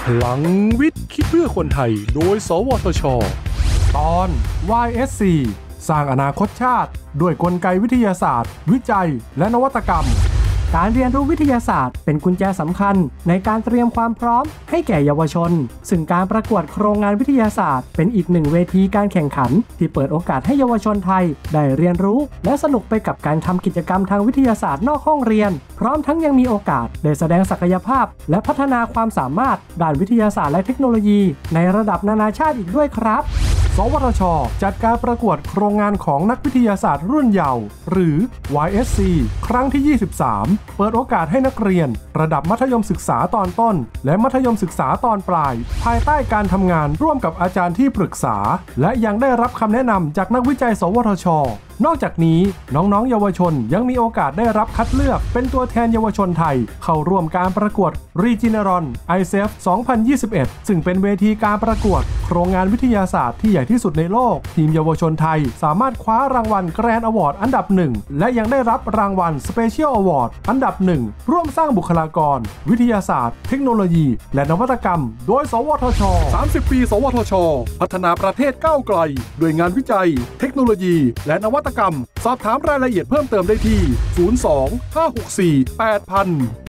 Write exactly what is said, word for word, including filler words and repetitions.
พลังวิทย์คิดเพื่อคนไทยโดยสวทช.ตอน วาย เอส ซี สร้างอนาคตชาติด้วยกลไกวิทยาศาสตร์วิจัยและนวัตกรรมการเรียนรู้วิทยาศาสตร์เป็นกุญแจสำคัญในการเตรียมความพร้อมให้แก่เยาวชนซึ่งการประกวดโครงงานวิทยาศาสตร์เป็นอีกหนึ่งเวทีการแข่งขันที่เปิดโอกาสให้เยาวชนไทยได้เรียนรู้และสนุกไปกับการทำกิจกรรมทางวิทยาศาสตร์นอกห้องเรียนพร้อมทั้งยังมีโอกาสได้แสดงศักยภาพและพัฒนาความสามารถด้านวิทยาศาสตร์และเทคโนโลยีในระดับนานาชาติอีกด้วยครับสวทช.จัดการประกวดโครงงานของนักวิทยาศาสตร์รุ่นเยาว์หรือ วาย เอส ซี ครั้งที่ ยี่สิบสาม เปิดโอกาสให้นักเรียนระดับมัธยมศึกษาตอนต้นและมัธยมศึกษาตอนปลายภายใต้การทำงานร่วมกับอาจารย์ที่ปรึกษาและยังได้รับคำแนะนำจากนักวิจัยสวทช.นอกจากนี้น้องๆเยาวชนยังมีโอกาสได้รับคัดเลือกเป็นตัวแทนเยาวชนไทยเข้าร่วมการประกวด Regeneron ไอ เซฟ สองพันยี่สิบเอ็ด ซึ่งเป็นเวทีการประกวดโครงงานวิทยาศาสตร์ที่ใหญ่ที่สุดในโลกทีมเยาวชนไทยสามารถคว้ารางวัล Grand Award อันดับหนึ่งและยังได้รับรางวัล Special Award อันดับหนึ่งร่วมสร้างบุคลากรวิทยาศาสตร์เทคโนโลยีและนวัตกรรมโดยสวทช. สามสิบ ปี สวทช.พัฒนาประเทศก้าวไกลด้วยงานวิจัยเทคโนโลยีและนวัตกรรมสอบถามรายละเอียดเพิ่มเติมได้ที่ ศูนย์ สอง ห้า หก สี่ แปด ศูนย์ ศูนย์